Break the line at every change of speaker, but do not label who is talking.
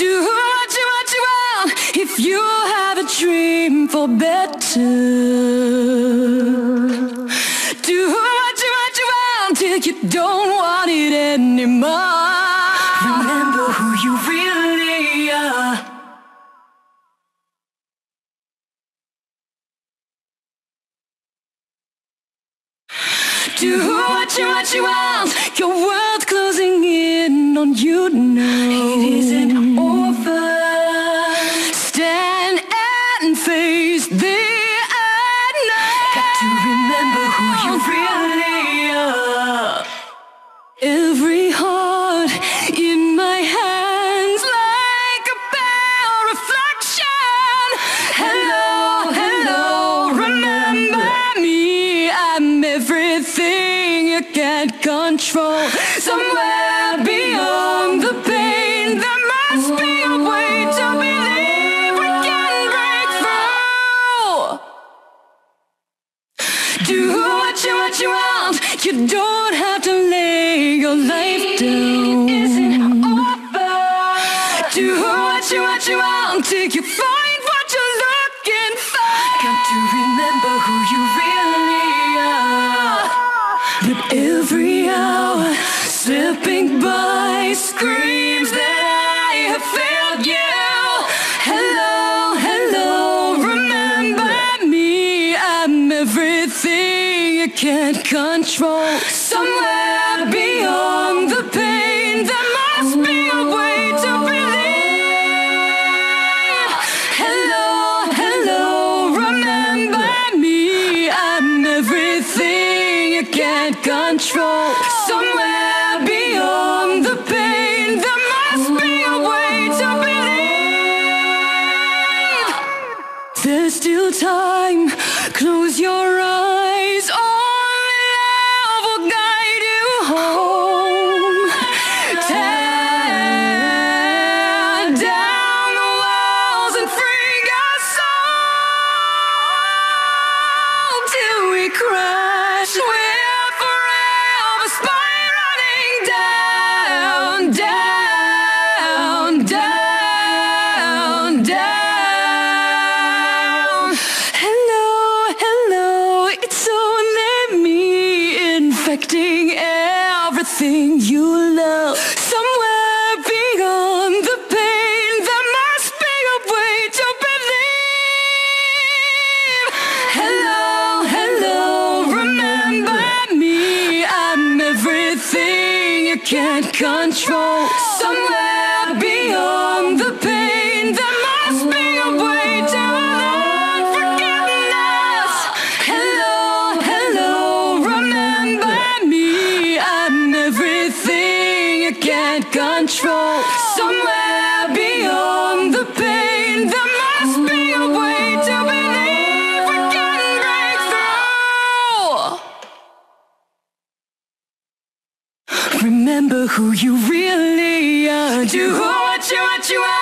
what you want. If you have a dream for better, do what you want till you don't want it anymore. Remember who you really are. Do what you want. Your world's closing in on you now. It isn't over. Stand and face the unknown. Got to remember who you really are. Every heart in my hands like a pale reflection. Hello, hello, remember me. I'm everything you can't control. Somewhere beyond the pain, there must be a way to believe we can break through. Do what you want. You don't have to lay your life down. It isn't over. Do what you want till you find what you're looking for. Got to remember who you really are. But every hour slipping by screams that I have failed you. Hello, hello, remember me. I'm everything you can't control. Somewhere beyond the pain, there must be a way to believe. Hello, hello, remember me. I'm everything you can't control. Somewhere beyond the pain, there must be a way to believe. There's still time. Close your eyes. Only love will guide you home. Tear down the walls and free your soul till we crash. We're forever spiraling down, down, down, down. Hello, hello, it's only me infecting everything you love. Somewhere beyond the pain, there must be a way to believe. Hello, hello, remember me. I'm everything you can't control. Somewhere beyond the pain, there must be a way to learn forgiveness. Hello, hello, remember me. I'm everything you can't control. Somewhere beyond the pain, there must be a way to believe we can break through. Remember who you really are. Do what you want.